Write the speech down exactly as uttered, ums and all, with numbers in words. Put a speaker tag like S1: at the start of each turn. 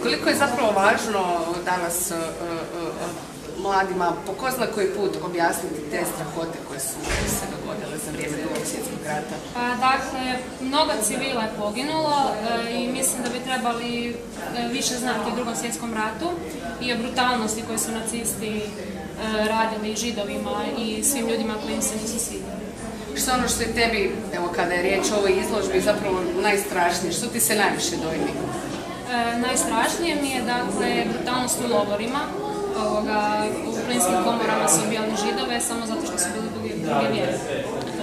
S1: koliko je zapravo važno danas mladima po ko zna koji put objasniti te strahote koje su se dogodile za vrijeme Drugog svjetskog rata?
S2: Pa, dakle, mnogo civila je poginulo i mislim da bi trebali više znati o Drugom svjetskom ratu i o brutalnosti koje su nacisti radili židovima i svim ljudima kojim se nisu svidjeli.
S1: Što je ono što je tebi, evo kada je riječ o ovoj izložbi, zapravo najstrašnije? Što ti se najviše dojmi?
S2: E, najstrašnije mi je, dakle, brutalnost u logorima. Ovoga, u plinskim komorama su ubijali židove samo zato što su bili druge vjere.